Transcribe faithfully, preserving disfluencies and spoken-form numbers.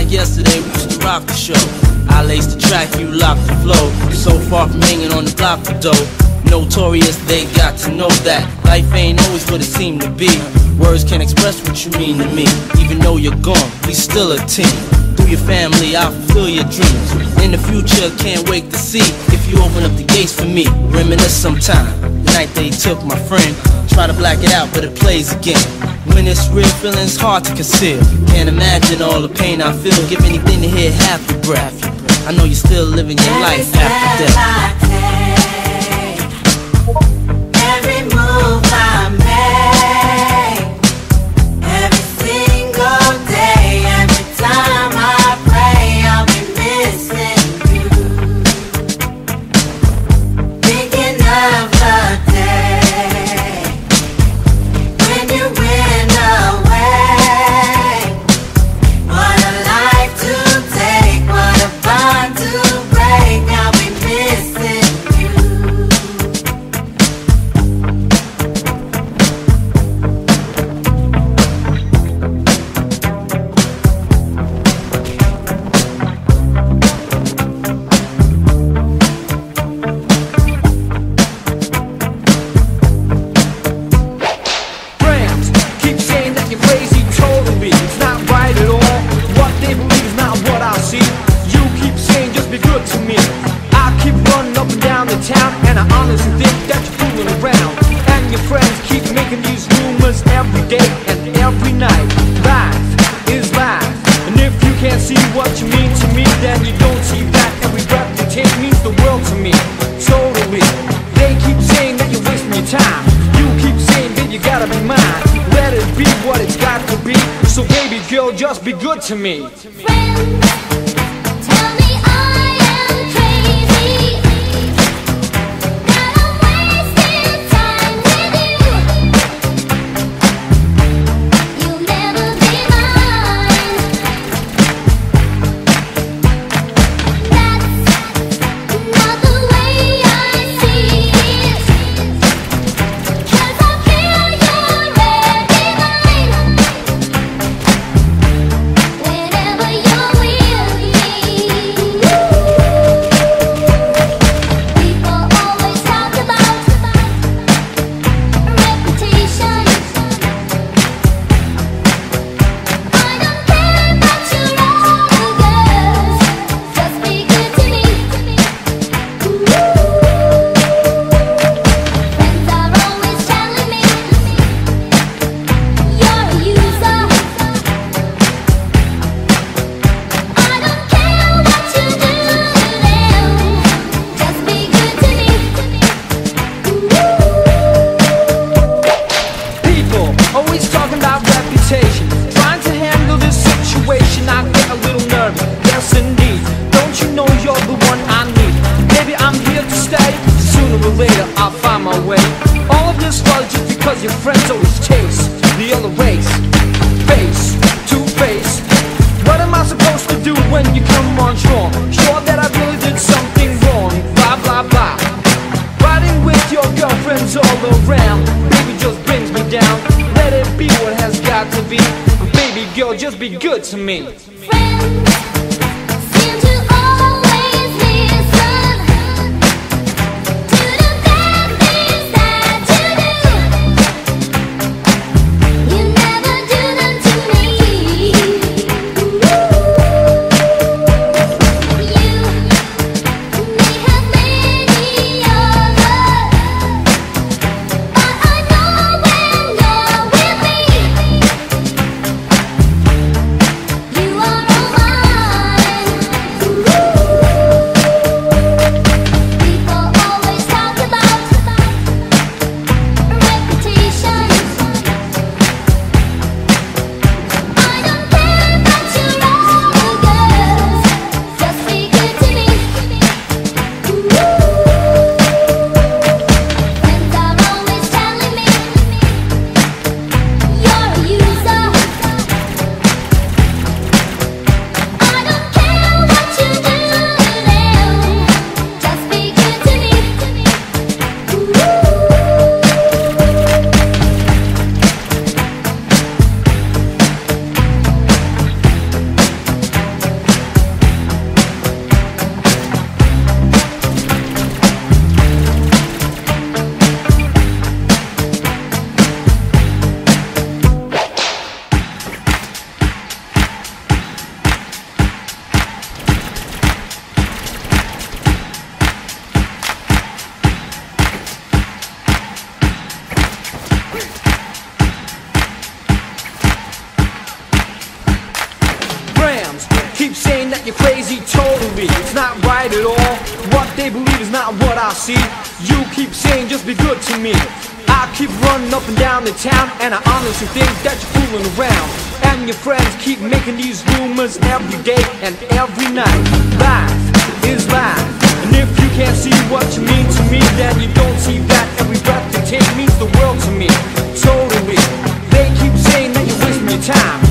like yesterday, we used to rock the show. I laced the track, you locked the flow. So far from hanging on the block for dough. Notorious, they got to know that life ain't always what it seemed to be. Words can't express what you mean to me. Even though you're gone, we still a team. Through your family, I'll fulfill your dreams. In the future, can't wait to see if you open up the gates for me. Reminisce sometime, the night they took my friend. Try to black it out, but it plays again. When it's real, feeling's hard to conceal. Can't imagine all the pain I feel. Give anything to hear half your breath. I know you're still living your life after death. Every move I make, every single day, every time I pray, I'll be missing you. Thinking of the day when you went away. What a life to take, what a bond to break. I'll be missing you. Friends keep saying that you're crazy, totally. It's not right at all. What they believe is not what I see. You keep saying just be good to me. I keep running up and down the town, and I honestly think that you're fooling around. And your friends keep making these rumors every day and every night. Life is life, and if you can't see what you mean to me, then you don't see that every breath you take means the world to me. Totally. They keep saying that you're wasting your time. You keep saying that you gotta be mine. Let it be what it's got to be. So baby girl, just be good to me. Friends tell me I am crazy, that I'm wasting time with you. You'll never be mine. That's not the way I see it. 'Cause I feel you're already mine. Whenever you're with me, people always talk about reputation. I don't care about your other girls, just be good to me. Friends are always telling me you're a user. I don't care what you do to them, just be good to me. People always talking about reputation. Trying to handle this situation, I get a little nervous. Yes indeed, don't you know you're the one I need? Maybe I'm here to stay. Sooner or later I'll find my way. All of this was just because your friends always chase the other race. Face to face. What am I supposed to do when you come on strong? Sure that I really did something wrong. Blah blah blah. Riding with your girlfriends all around, baby, just brings me down. Let it be what has got to be. Baby girl, just be good to me. Friends seem to always listen to the bad things that you do. You never do them to me. You may have many others, but I know when you're with me, you are all mine. you're crazy totally. It's not right at all. What they believe is not what I see. You keep saying just be good to me. I keep running up and down the town, and I honestly think that you're fooling around. And your friends keep making these rumors every day and every night. Life is life, and if you can't see what you mean to me, then you don't see that every breath you take means the world to me. Totally. They keep saying that you're wasting your time.